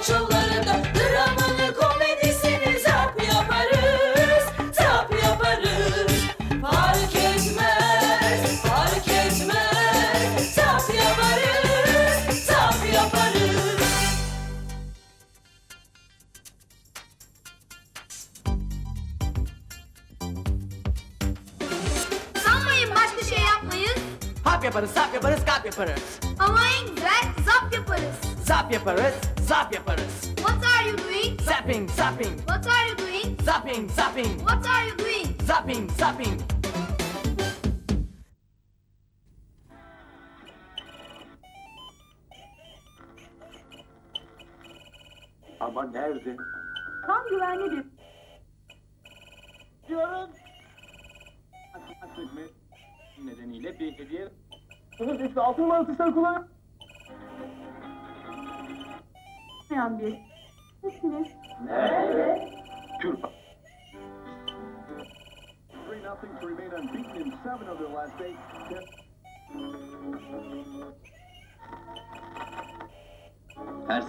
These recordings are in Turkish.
şovlarında dramını komedisini zap yaparız, zap yaparız. Fark etmez, fark etmez, zap yaparız, zap yaparız. Sanmayın başka şey yapmayız. Hap yaparız, sap yaparız, kap yaparız. Ama en güzel zap yaparız. Zap yaparız, zap yaparız. What are you doing? Zapping, zapping. What are you doing? Zapping, zapping. What are you doing? Zapping, zapping. Ama nerede? Tam güvenli bir... Diyorum. Hizmet nedeniyle bir hediye... Evet, işte altın mantıkları kullanın. bir... Nesiniz? Nerede? Türk. 3-0 to remain unbeaten in 7 of their last 8. Her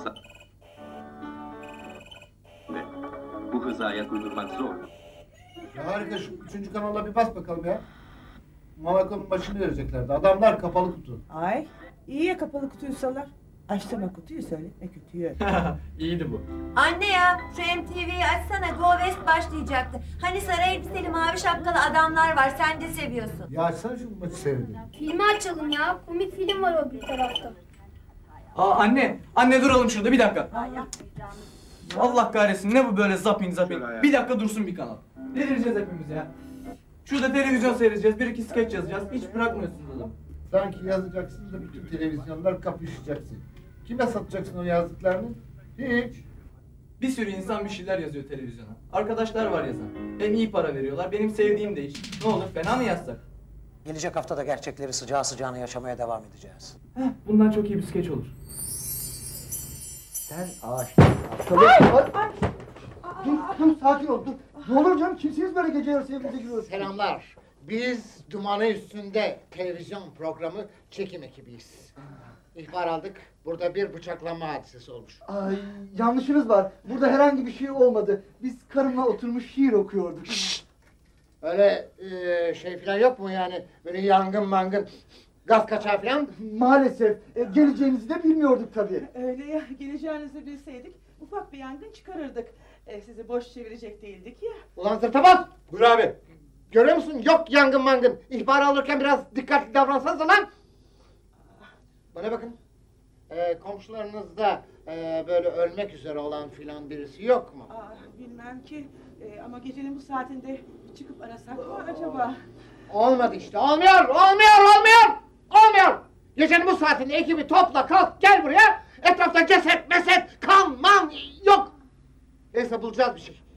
ve bu hıza ayak uydurmak zor. Ya harika, şu 3. kanala bir bas bakalım ya. Monaco'nun başını vereceklerdi. Adamlar kapalı kutu. Ay, iyi ya kapalı kutuysalar. Açtırma kutuyu, söyletme kötüyü. İyiydi bu. Anne ya, şu MTV'yi açsana, Go West başlayacaktı. Hani sarı elbiseli mavi şapkalı adamlar var, sen de seviyorsun. Ya açsana şu maçı seyredin. Filmi açalım ya. Komik film var o bir tarafta. Aa anne duralım şurada bir dakika. Allah kahretsin, ne bu böyle zapping zapping. Bir dakika dursun bir kanal. Delireceğiz hepimiz ya. Şurada televizyon seyredeceğiz, bir iki skeç yazacağız. Hiç bırakmıyorsunuz adamı. Sanki yazacaksın da bütün televizyonlar kapışacaksın. Kime satacaksın o yazdıklarını? Hiç. Bir sürü insan bir şeyler yazıyor televizyona. Arkadaşlar var yazan. Hem iyi para veriyorlar, benim sevdiğim de iş. Ne olur, fena mı yazsak? Gelecek hafta da gerçekleri sıcağı sıcağına yaşamaya devam edeceğiz. Bundan çok iyi bir skeç olur. Sen ağaçtan Dur sakin ol dur. Ne olur canım, kimsiniz böyle gece yarısı evimize giriyoruz? Selamlar. Biz Dumanı Üstünde televizyon programı çekim ekibiyiz. İhbar aldık. Burada bir bıçaklanma hadisesi olmuş. Ay, yanlışınız var. Burada herhangi bir şey olmadı. Biz karımla oturmuş şiir okuyorduk. Öyle şey falan yok mu yani? Böyle yangın mangın, gaz kaçağı falan? Maalesef. Geleceğinizi de bilmiyorduk tabii. Öyle ya, geleceğinizi bilseydik ufak bir yangın çıkarırdık. Sizi boş çevirecek değildik ya. Ulan zırtabat! Buyur abi. Görüyor musun? Yok yangın mangın. İhbar alırken biraz dikkatli davransanıza lan! Bana bakın. Komşularınızda böyle ölmek üzere olan filan birisi yok mu? Bilmem ki. Ama gecenin bu saatinde çıkıp arasak mı acaba? Olmadı işte. Olmuyor! Gecenin bu saatinde ekibi topla, kalk, gel buraya. Etrafta ceset, meset, kan, man yok. Neyse bulacağız bir şey.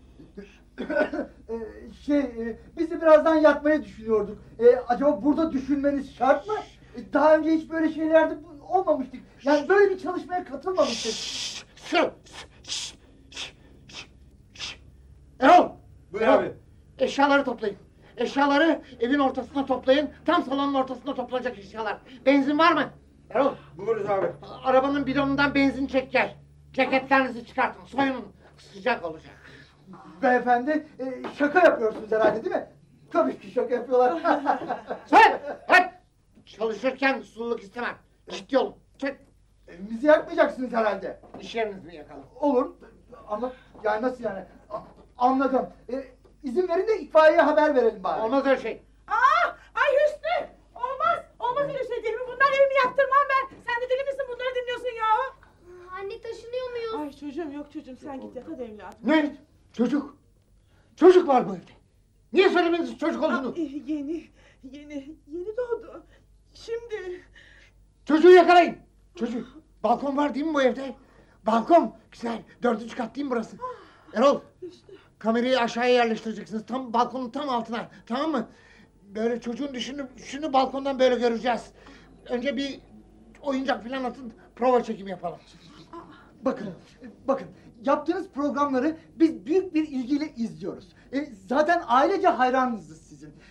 Bizi birazdan yatmaya düşünüyorduk. Acaba burada düşünmeniz şart mı? Daha önce hiç böyle şeylerde olmamıştık. Yani böyle bir çalışmaya katılmamıştık. Erol! Buyur abi. Eşyaları toplayın. Eşyaları evin ortasına toplayın. Tam salonun ortasında toplanacak eşyalar. Benzin var mı? Erol! Buyuruz abi. Arabanın bidonundan benzin çek gel. Ceketlerinizi çıkartın, soyunun. Sıcak olacak. Beyefendi, şaka yapıyorsunuz herhalde değil mi? Tabii ki şaka yapıyorlar. Sen! Hadi! Çalışırken sululuk istemem. Ciddi olun. Çek! Evimizi yakmayacaksınız herhalde. İş yerinizi yakalım. Olur. Ama yani nasıl yani? Anladım. İzin verin de itfaiyeye haber verelim bari. Olmaz öyle şey. Ay Hüsnü! Olmaz öyle şey değil mi? Bunlar evimi yaktırmam ben. Sen de deli misin, bunları dinliyorsun ya? Anne taşınıyor muyuz? Ay çocuğum yok çocuğum, sen git yat hadi evladım. Ne? Çocuk? Çocuk var bu evde. Niye söylemediniz çocuk olduğunu? Yeni doğdu. Şimdi... Çocuğu yakalayın. Çocuğu. Balkon var değil mi bu evde? Balkon. Güzel. 4. kat değil mi burası? Erol. Kamerayı aşağıya yerleştireceksiniz. Tam balkonun tam altına. Tamam mı? Böyle çocuğun düşünü balkondan böyle göreceğiz. Önce bir oyuncak falan atın. Prova çekimi yapalım. Bakın. Yaptığınız programları biz büyük bir ilgiyle izliyoruz. Zaten ailece hayranınızız sizin.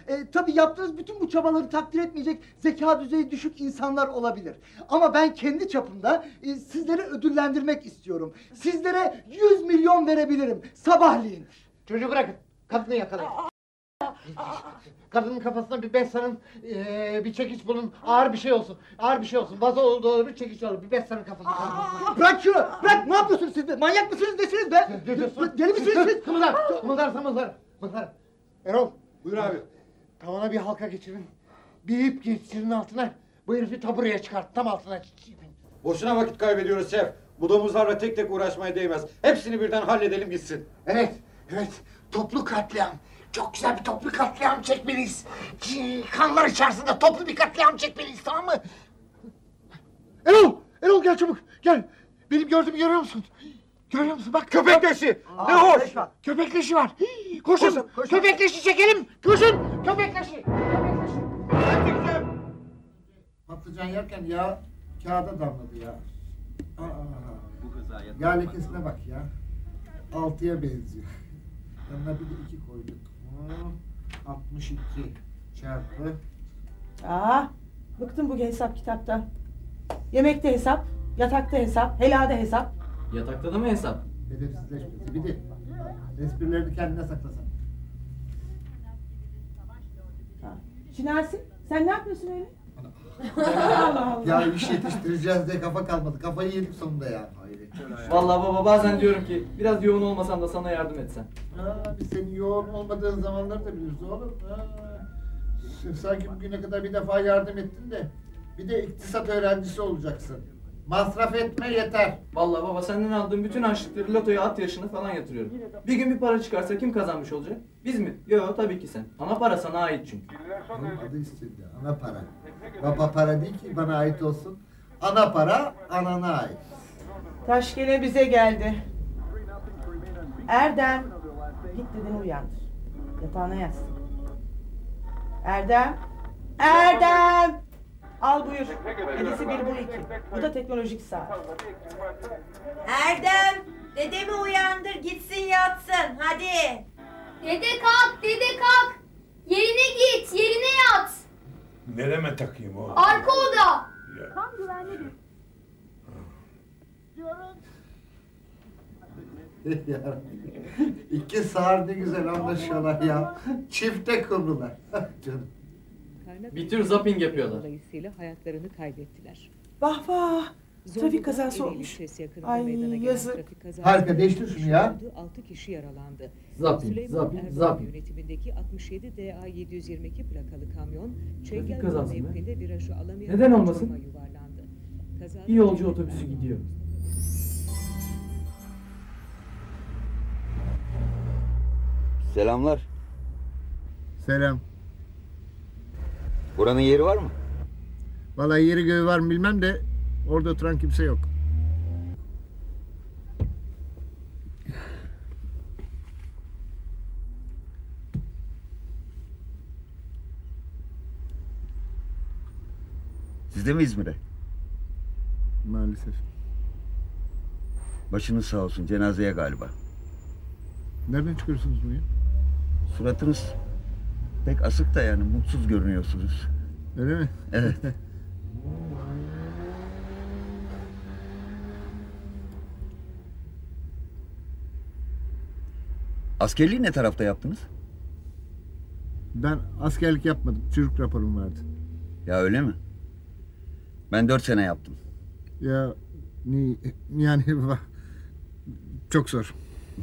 Tabii yaptığınız bütün bu çabaları takdir etmeyecek zeka düzeyi düşük insanlar olabilir. Ama ben kendi çapımda sizleri ödüllendirmek istiyorum. Sizlere 100 milyon verebilirim sabahleyin. Çocuğu bırakın. Kadını yakalayın. Kadının kafasına bir bez sarın, bir çekiç bulun, ağır bir şey olsun, ağır bir şey olsun. Vazo olduğu bir çekiç alın, bir bez sarın kafasına. Bırak şunu, bırak! Ne yapıyorsunuz siz be? Manyak mısınız, nesiniz be? Deli misiniz siz? Kımıldar. Erol. Buyur abi. Tavana bir halka geçirin, bir ip geçirin altına. Bu herifi tabureye çıkart, tam altına. Boşuna vakit kaybediyoruz şef. Bu domuzlarla tek tek uğraşmaya değmez. Hepsini birden halledelim gitsin. Evet. Toplu katliam. Çok güzel bir toplu katliam çekmeliyiz. Kanlar içerisinde toplu bir katliam çekmeliyiz, tamam mı? Erol gel çabuk, gel. Benim gördüğümü görüyor musun? Görüyor musun? Bak. Köpek leşi! Ne hoş! Köpek leşi var. Koşun. Köpek leşi çekelim. Koşun. Köpek leşi. Patlıcan yerken yağ kağıda damladı ya. Yağ lekesine bak ya. 6'ya benziyor. Yanına bir de 2 koyduk. 62 çarpı. Bıktım bu hesap kitaptan. Yemekte hesap, yatakta hesap, helada hesap. Yatakta da mı hesap? Hedefsizleşmesi. Bir de esprilerini kendine saklasan. Şinasi, sen ne yapıyorsun öyle? Ya iş yetiştireceğiz diye kafa kalmadı. Kafayı yedik sonunda ya. Vallahi baba bazen diyorum ki biraz yoğun olmasam da sana yardım etsem. Biz senin yoğun olmadığın zamanları da biliriz oğlum. Sanki bugüne kadar bir defa yardım ettin de bir de iktisat öğrencisi olacaksın. Masraf etme yeter. Vallahi baba senden aldığım bütün harçlıkları lotoya, at yarışına falan yatırıyorum. Bir gün bir para çıkarsa kim kazanmış olacak? Biz mi? Yok tabii ki sen. Ana para sana ait çünkü. Adı üstünde ana para. Baba para değil ki bana ait olsun. Ana para anana ait. Taş gele bize geldi. Erdem, git dedeni uyandır. Yatağına yatsın. Erdem! Al buyur. Hedisi 1 bu 2. Bu da teknolojik saat. Erdem, dedemi uyandır gitsin yatsın hadi. Dede kalk. Yerine git, yerine yat. Nereme takayım oğlum? Arka oda. Tam güvenli bir... Ya, İki sağır ne güzel anlaşıyorlar ya. Çifte kumrular. Canım. Bir tür zapping yapıyorlar. Dolayısıyla hayatlarını kaybettiler. Vah vah. Trafik kazası olmuş. Ay yazık. Harika değiştir şunu ya. 6 kişi yaralandı. Zapping. Yönetimindeki 67 DA 722 plakalı kamyon Çengel kazası mı? mevkiinde virajı alamayan Neden olmasın? uçuruma yuvarlandı. Bir yolcu otobüsü gidiyor. Selamlar. Selam. Buranın yeri var mı? Vallahi yeri göğü var mı bilmem de orada oturan kimse yok. Siz de mi İzmir'e? Maalesef. Başınız sağ olsun, cenazeye galiba. Nereden çıkıyorsunuz bunu ya? Suratınız pek asık da yani mutsuz görünüyorsunuz. Öyle mi? Evet. Askerliği ne tarafta yaptınız? Ben askerlik yapmadım. Çocuk raporum vardı. Ya öyle mi? Ben 4 sene yaptım. Ya yani çok zor.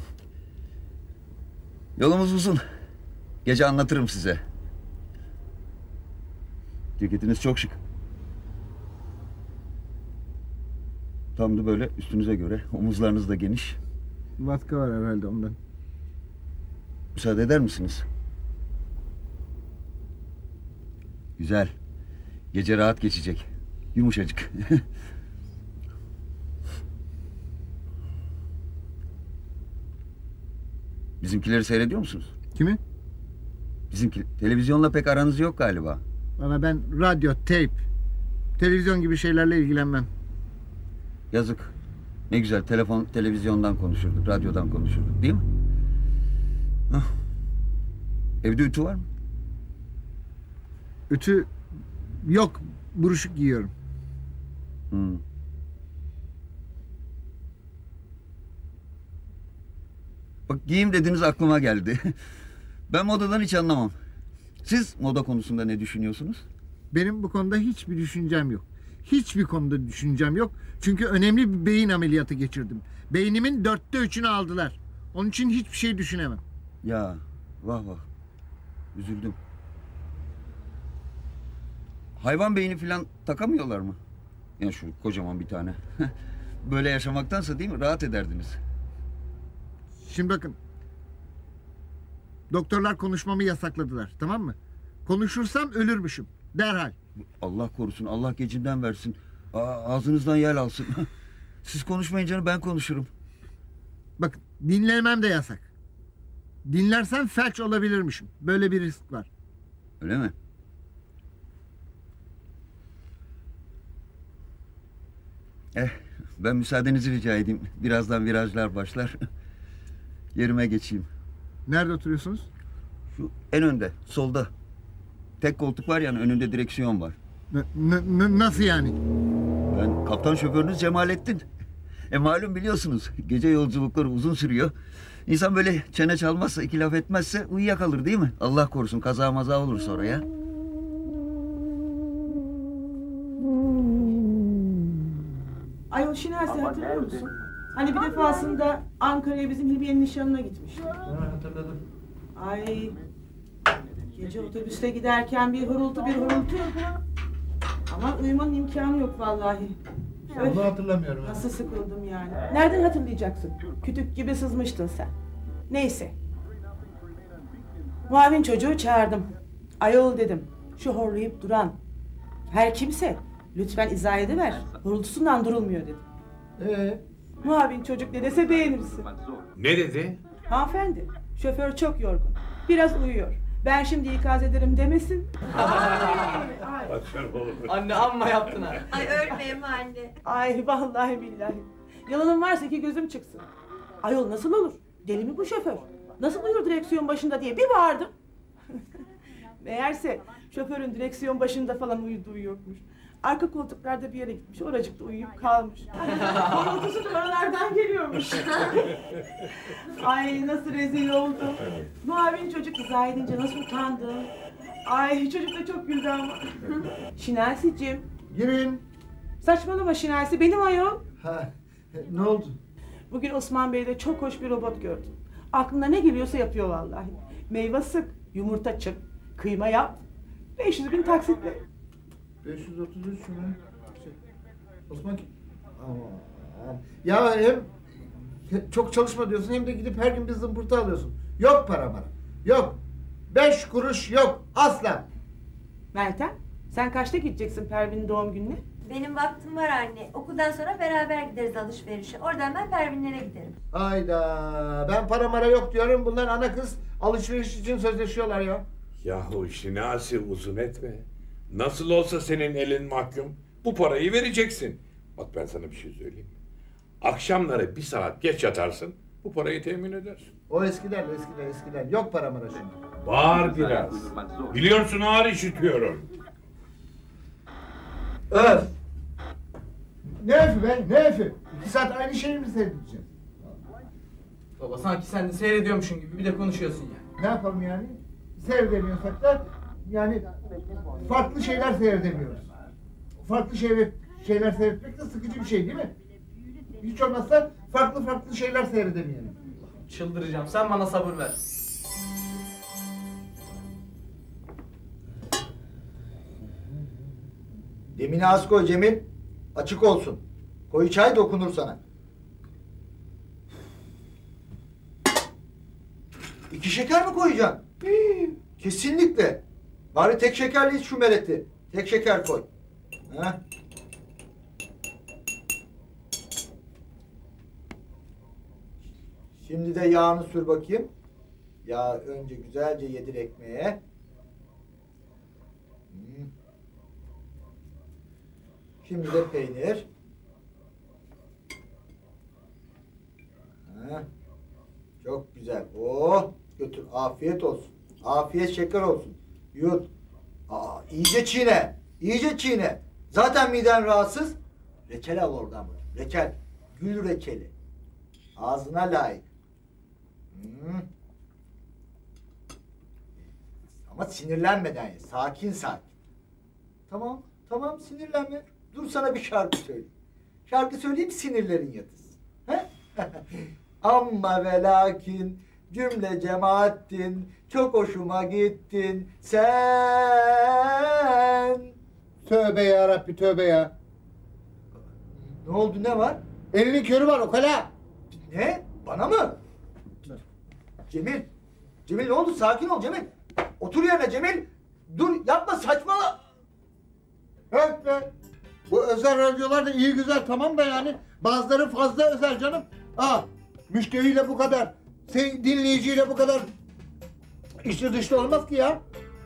Yolumuz uzun. Gece anlatırım size. Ceketiniz çok şık. Tam da böyle üstünüze göre. Omuzlarınız da geniş. Vatka var herhalde ondan. Müsaade eder misiniz? Güzel. Gece rahat geçecek. Yumuşacık. Bizimkileri seyrediyor musunuz? Kimi? Bizimki. Televizyonla pek aranız yok galiba. Valla ben radyo, teyp, televizyon gibi şeylerle ilgilenmem. Yazık. Ne güzel televizyondan konuşurduk, radyodan konuşurduk değil mi? Hah. Evde ütü var mı? Ütü yok, buruşuk giyiyorum. Bak giyim dediniz aklıma geldi. Ben modadan hiç anlamam. Siz moda konusunda ne düşünüyorsunuz? Benim bu konuda hiçbir düşüncem yok. Hiçbir konuda düşüncem yok. Çünkü önemli bir beyin ameliyatı geçirdim. Beynimin 3'ünü aldılar. Onun için hiçbir şey düşünemem. Ya vah vah. Üzüldüm. Hayvan beyni falan takamıyorlar mı? Ya şu kocaman bir tane. Böyle yaşamaktansa değil mi? Rahat ederdiniz. Şimdi bakın. Doktorlar konuşmamı yasakladılar, tamam mı? Konuşursam ölürmüşüm derhal. Allah korusun, Allah gecinden versin. Ağzınızdan yel alsın. Siz konuşmayınca ben konuşurum. Bak dinlemem de yasak. Dinlersem felç olabilirmişim. Böyle bir risk var. Öyle mi? Ben müsaadenizi rica edeyim. Birazdan virajlar başlar. Yerime geçeyim. Nerede oturuyorsunuz? Şu en önde, solda. Tek koltuk var yani önünde direksiyon var. Nasıl yani? Ben kaptan şoförünüz Cemalettin. Malum biliyorsunuz gece yolculukları uzun sürüyor. İnsan böyle çene çalmazsa, iki laf etmezse uyuyakalır değil mi? Allah korusun kaza maza olur sonra ya. Ayol Şinasi hatırlıyor musun? Hani bir defasında Ankara'ya bizim Hilmiye'nin nişanına gitmiştik. Hatırladım. Ay, gece otobüste giderken bir hırıltı yok. Ama uyumanın imkanı yok vallahi. Onu hatırlamıyorum. Nasıl sıkıldım yani. Nereden hatırlayacaksın? Kütük gibi sızmıştın sen. Neyse. Muavin çocuğu çağırdım. Ayol dedim. Şu horlayıp duran her kimse lütfen izah ediver. Hırıltısından durulmuyor dedim. Muavin çocuk ne dese beğenirsin. Ne dedi? Hanımefendi, şoför çok yorgun. Biraz uyuyor. Ben şimdi ikaz ederim demesin. Anne amma yaptın ha. Ay ölmeyeyim anne. Ay vallahi billahi. Yalanım varsa ki gözüm çıksın. Ayol nasıl olur? Deli mi bu şoför? Nasıl uyur direksiyon başında diye bir bağırdım. Meğerse şoförün direksiyon başında falan uyuduğu yokmuş. Arka koltuklarda bir yere gitmiş, oracıkta uyuyup kalmış. Horultusu da oralardan geliyormuş. Ay nasıl rezil oldum. Muavin çocuk izah edince nasıl utandım. Ay çocuk da çok güldü ama. Şinasi'cim. Girin. Saçmalama Şinasi, benim ayol. Ne oldu? Bugün Osman Bey'de çok hoş bir robot gördüm. Aklına ne geliyorsa yapıyor vallahi. Meyve sık, yumurta çırp, kıyma yap. 500 bin taksitle. 533 mü? Osman ki... Aman. Ya hem çok çalışma diyorsun hem de gidip her gün bir zımbırtı alıyorsun. Yok para mara. Yok. 5 kuruş yok. Asla. Meltem, sen kaçta gideceksin Pervin'in doğum gününe? Benim vaktim var anne. Okuldan sonra beraber gideriz alışverişe. Oradan ben Pervinlere giderim. Hayda. Ben para mara yok diyorum. Bunlar ana kız alışveriş için sözleşiyorlar ya. Yahu Şinasi uzun etme. Nasıl olsa senin elin mahkum. Bu parayı vereceksin. Bak ben sana bir şey söyleyeyim. Akşamları 1 saat geç yatarsın. Bu parayı temin edersin. O eskiden. Yok para mara şimdi. Bağır biraz. Biliyorsun ağır işitiyorum. Öf. Ne öfü be? Ne öfü? 2 saat aynı şeyi mi seyredeceğim? Baba sanki sen de seyrediyormuşsun gibi bir de konuşuyorsun ya. Ne yapalım yani? Seyredemiyorsak da yani farklı şeyler seyredemiyoruz. Farklı şeyler seyretmek de sıkıcı bir şey değil mi? Hiç olmazsa farklı şeyler seyredemeyelim. Çıldıracağım. Sen bana sabır ver. Demini az koy Cemil. Açık olsun. Koyu çay dokunur sana. 2 şeker mi koyacaksın? Kesinlikle. Bari tek şekerli iç şu meleti. Tek şeker koy. Ha? Şimdi de yağını sür bakayım. Yağ önce güzelce yedir ekmeğe. Şimdi de peynir. Ha. Çok güzel. Oh, götür. Afiyet olsun. Afiyet şeker olsun. Yut. İyice çiğne. İyice çiğne. Zaten miden rahatsız. Reçel al oradan bırak. Reçel. Gül reçeli. Ağzına layık. Ama sinirlenmeden ye. Sakin sakin. Tamam. Tamam sinirlenme. Dur sana bir şarkı söyleyeyim. Şarkı söyleyeyim sinirlerin yatışsın. He? Amma ve lakin cümle cemaattin, çok hoşuma gittin sen. Tövbe ya Rabbi tövbe ya. Ne oldu ne var? Elinin körü var ukala. Ne? Bana mı? Cemil. Cemil ne oldu? Sakin ol Cemil. Otur yerine Cemil. Dur yapma saçma. Evet be. Bu özel radyolar da iyi güzel tamam da yani. Bazıları fazla özel canım. Müşteriyle bu kadar, dinleyiciyle bu kadar içli dışlı olmaz ki ya.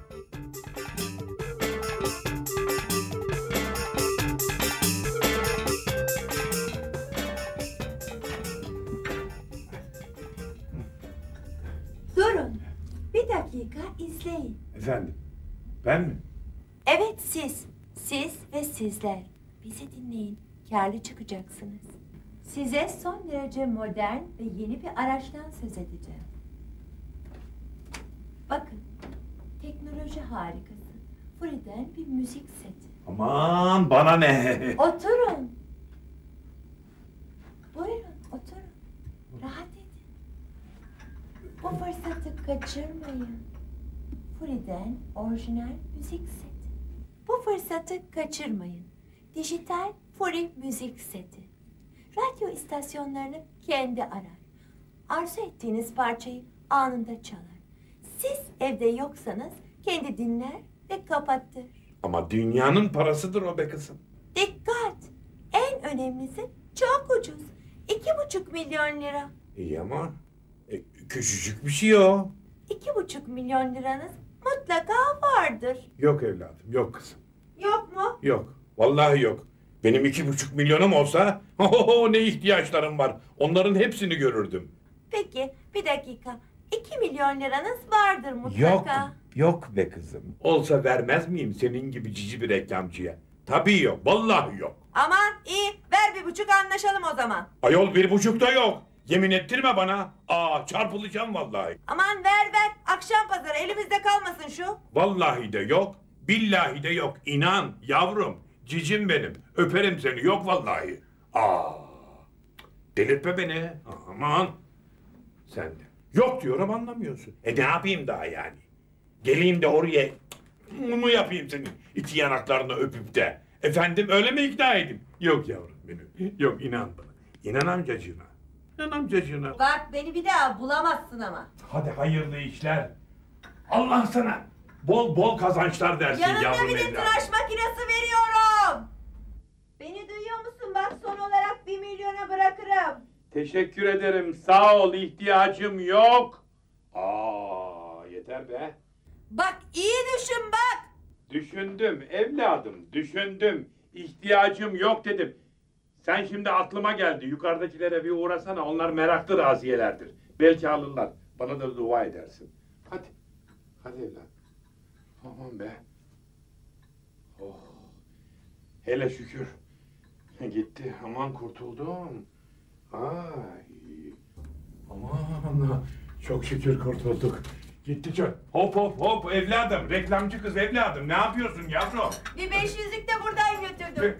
Durun. Bir dakika izleyin. Efendim? Ben mi? Evet siz. Siz ve sizler. Bizi dinleyin. Kârlı çıkacaksınız. Size son derece modern ve yeni bir araçtan söz edeceğim. Bakın. Teknoloji harikası. Furi'den bir müzik seti. Aman bana ne? Oturun. Buyurun oturun. Rahat edin. Bu fırsatı kaçırmayın. Furi'den orijinal müzik seti. Bu fırsatı kaçırmayın. Dijital Furi müzik seti. Radyo istasyonlarını kendi arar. Arzu ettiğiniz parçayı anında çalar. Siz evde yoksanız kendi dinler ve kapatır. Ama dünyanın parasıdır o be kızım. Dikkat! En önemlisi çok ucuz. 2,5 milyon lira. İyi ama küçücük bir şey o. 2,5 milyon liranız mutlaka vardır. Yok evladım, yok kızım. Yok mu? Yok, vallahi yok. Benim 2,5 milyonum olsa ne ihtiyaçlarım var. Onların hepsini görürdüm. Peki bir dakika. 2 milyon liranız vardır mutlaka. Yok be kızım. Olsa vermez miyim senin gibi cici bir reklamcıya? Tabii yok, vallahi yok. Aman iyi ver 1,5 anlaşalım o zaman. Ayol 1,5 da yok. Yemin ettirme bana. Çarpılacağım vallahi. Aman ver akşam pazarı elimizde kalmasın şu. Vallahi de yok, billahi de yok. İnan yavrum, cicim benim. Öperim seni, yok vallahi. Delirtme beni. Aman. Sen de. Yok diyorum anlamıyorsun. Ne yapayım daha yani? Geleyim de oraya mu yapayım senin iki yanaklarını öpüp de. Efendim öyle mi ikna edeyim? Yok yavrum benim. Yok inan bana. İnan amcacığına. İnan amcacığına. Bak beni bir daha bulamazsın ama. Hadi hayırlı işler. Allah sana bol bol kazançlar dersin Yanında yavrum bir de evladım. tıraş makinesi veriyorum. Beni duyuyor musun? Bak son olarak 1 milyona bırakırım. Teşekkür ederim. Sağ ol. İhtiyacım yok. Yeter be. Bak iyi düşün bak. Düşündüm evladım. Düşündüm. İhtiyacım yok dedim. Sen şimdi aklıma geldi. Yukarıdakilere bir uğrasana. Onlar meraklı raziyelerdir. Belki alırlar. Bana da dua edersin. Hadi. Hadi evladım. Aman be. Oh. Hele şükür. Gitti. Aman kurtuldum. Aman çok şükür kurtulduk. Gitti çok. Hop evladım, reklamcı kız evladım, ne yapıyorsun yavrum? Bir 500'lük de buradan götürdüm.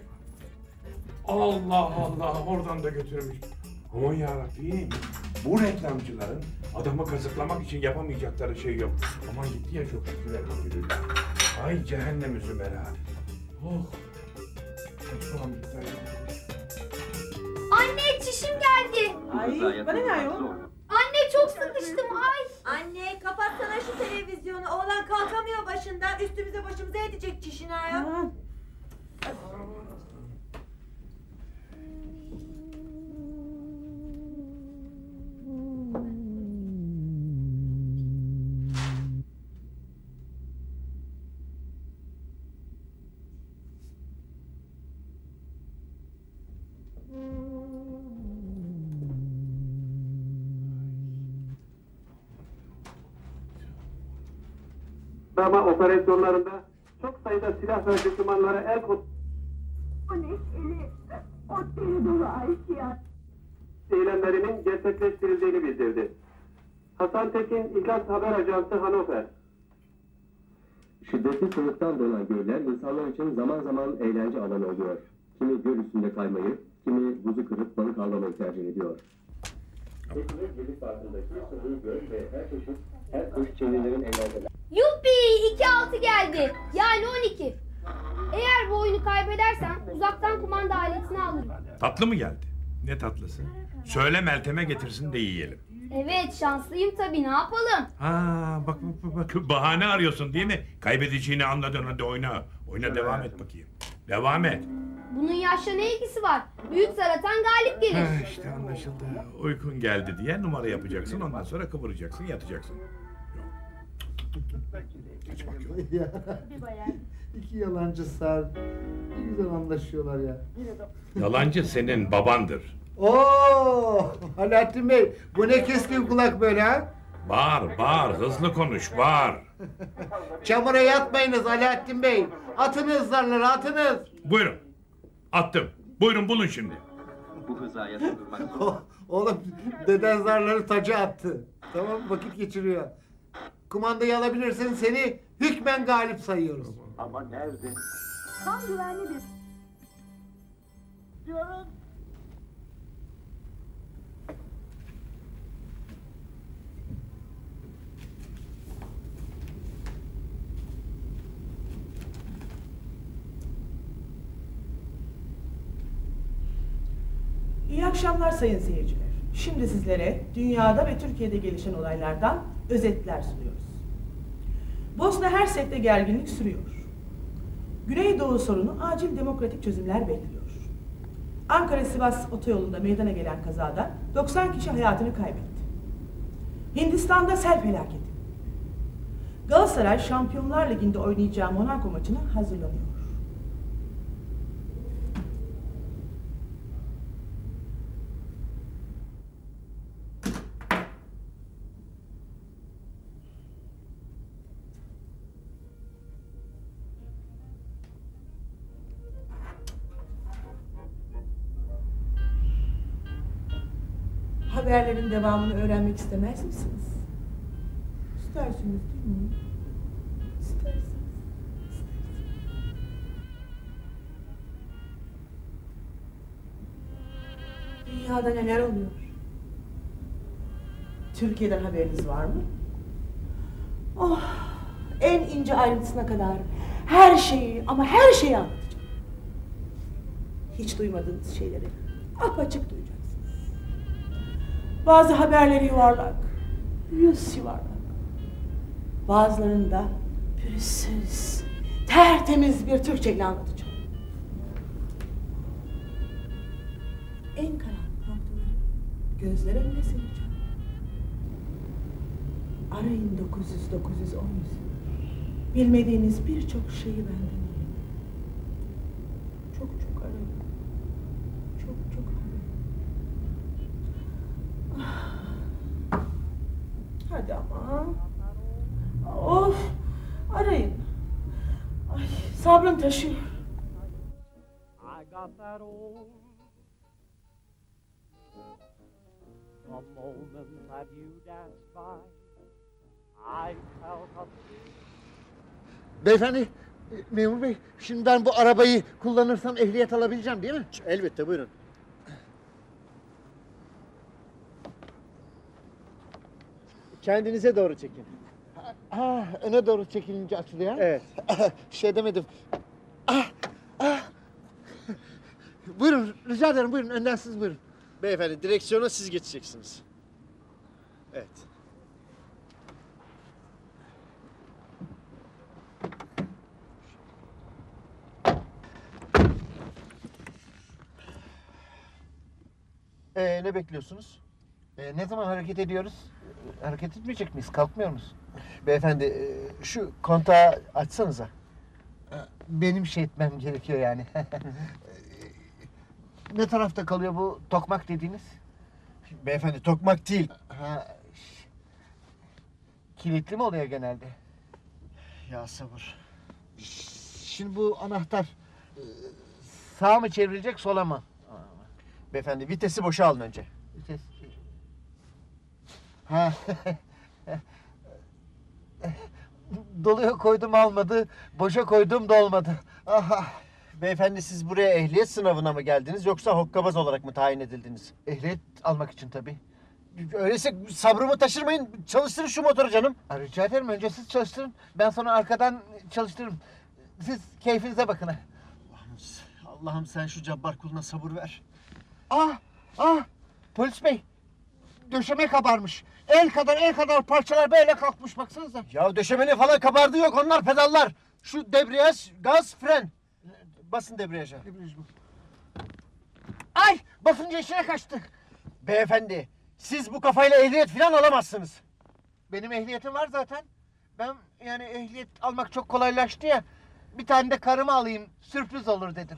Allah oradan da götürmüş. Aman yarabbim, bu reklamcıların adamı kazıklamak için yapamayacakları şey yok. Aman gitti ya çok şükür elhamdülillah. Ay cehennem üzümera. Saçmalam gitti. Anne çişim geldi. Ay bana ne ayol? Anne çok sıkıştım ay. Anne kapatsana şu televizyonu. Oğlan kalkamıyor başından. Üstümüze başımıza edecek çişini ayol. Arama operasyonlarında çok sayıda silah ve dokümanlara el kod... O neşeli, o deli dolu Ayşe. eylemlerinin gerçekleştirildiğini bildirdi. Hasan Tekin, İhlas Haber Ajansı Hanover. Şiddetli soğuktan donan göller insanlar için zaman zaman eğlence alanı oluyor. Kimi göl üstünde kaymayı, kimi buzu kırıp balık avlamayı tercih ediyor. Teknik Gezi Parkı'ndaki sınırlı göl ve her çeşit, her kuş çevirilerin eğlenceler. Yuppi 2-6 geldi. Yani 12. Eğer bu oyunu kaybedersem uzaktan kumanda aletini alırım. Tatlı mı geldi? Ne tatlısı? Söyle Meltem'e getirsin de yiyelim. Evet şanslıyım tabii ne yapalım. Ha bak bahane arıyorsun değil mi? Kaybedeceğini anladın, hadi oyna. Oyna, devam et bakayım. Devam et. Bunun yaşla ne ilgisi var? Büyük zar atan galip gelir. İşte anlaşıldı. Uykun geldi diye numara yapacaksın, ondan sonra kıvıracaksın, yatacaksın. Kaçmak yok. Ya, iki yalancı sar. Ne güzel anlaşıyorlar ya. Yalancı senin babandır. Oo, Alaaddin Bey, bu ne keskin kulak böyle ha? Bağır, hızlı konuş, bağır. Çamura yatmayınız Alaaddin Bey. Atınız zarları, atınız. Buyurun. Attım. Buyurun bulun şimdi. Bu hızaya durmak Oğlum, deden zarları taca attı. Tamam, vakit geçiriyor. Kumandayı alabilirsin, seni hükmen galip sayıyoruz. Ama nerede? Tam güvenli bir... Diyorum. İyi akşamlar sayın seyirciler. Şimdi sizlere dünyada ve Türkiye'de gelişen olaylardan özetler sunuyoruz. Bosna Hersek'te gerginlik sürüyor. Güneydoğu sorunu acil demokratik çözümler bekliyor. Ankara-Sivas otoyolunda meydana gelen kazada 90 kişi hayatını kaybetti. Hindistan'da sel felaketi. Galatasaray Şampiyonlar Ligi'nde oynayacağı Monaco maçına hazırlanıyor. Haberlerin devamını öğrenmek istemez misiniz? İstersiniz değil mi? İstersiniz. Dünyada neler oluyor? Türkiye'den haberiniz var mı? Oh, en ince ayrıntısına kadar her şeyi ama her şeyi anlatacağım. Hiç duymadığınız şeyleri apaçık duyacaksınız. Bazı haberleri yuvarlak, yüz yuvarlak. Bazılarını da pürüzsüz, tertemiz bir Türkçeyle anlatacağım. En karanlık noktaları gözler önüne sereceğim. Arayın 900-910. Bilmediğiniz birçok şeyi benden alın. Çok çok arayın. Çok çok arayın. Hadi ama. Of, arayın. Ay, sabrım taşıyor. Beyefendi, memur bey, şimdi ben bu arabayı kullanırsam ehliyet alabileceğim değil mi? Elbette, buyurun. Kendinize doğru çekin. Öne doğru çekilince açılıyor. Evet. Şey demedim. Buyurun, rica ederim, buyurun. Önden siz buyurun. Beyefendi, direksiyona siz geçeceksiniz. Evet. Ne bekliyorsunuz? Ne zaman hareket ediyoruz? Hareket etmeyecek miyiz? Kalkmıyor musun? Beyefendi, şu kontağı açsanıza. Benim şey etmem gerekiyor yani. Ne tarafta kalıyor bu tokmak dediğiniz? Beyefendi, tokmak değil. Kilitli mi oluyor genelde? Ya sabır. Şimdi bu anahtar sağa mı çevrilecek sola mı? Beyefendi vitesi boşa alın önce. Vites. Ha. Doluya koydum almadı, boşa koydum dolmadı. Aha. Beyefendi siz buraya ehliyet sınavına mı geldiniz yoksa hokkabaz olarak mı tayin edildiniz? Ehliyet almak için tabii. Öyleyse sabrımı taşırmayın. Çalıştırın şu motoru canım. Rica ederim önce siz çalıştırın. Ben sonra arkadan çalıştırırım. Siz keyfinize bakın ha. Allah'ım sen şu cabbar kuluna sabır ver. Polis bey. Döşeme kabarmış. El kadar parçalar böyle kalkmış baksanıza. Ya döşemenin falan kabardığı yok, onlar pedallar. Şu debriyaj, gaz, fren. Basın debriyaja. Ay basınca içine kaçtı. Beyefendi, siz bu kafayla ehliyet falan alamazsınız. Benim ehliyetim var zaten. Ben yani ehliyet almak çok kolaylaştı ya. Bir tane de karımı alayım, sürpriz olur dedim.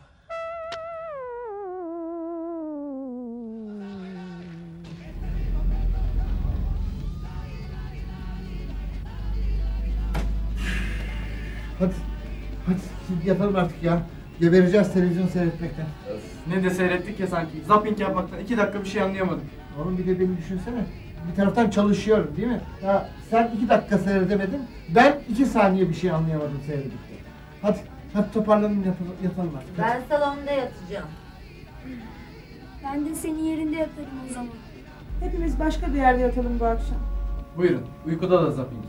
Hadi şimdi yatalım artık ya. Gebereceğiz televizyon seyretmekten. Ne de seyrettik ya sanki. Zapping yapmaktan 2 dakika bir şey anlayamadım. Oğlum bir de beni düşünsene. Bir taraftan çalışıyorum değil mi? Ya sen 2 dakika seyredemedin. Ben 2 saniye bir şey anlayamadım seyredikten. Hadi toparlanın yatalım artık. Ben salonda yatacağım. Ben de senin yerinde yatarım o zaman. Hepimiz başka bir yerde yatalım bu akşam. Buyurun. Uykuda da zapping.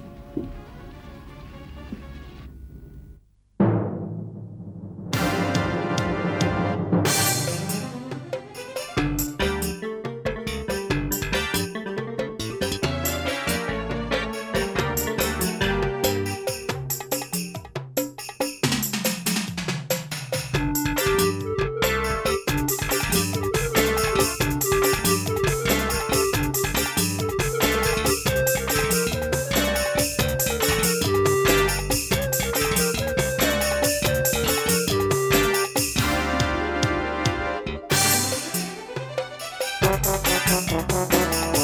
Thank you.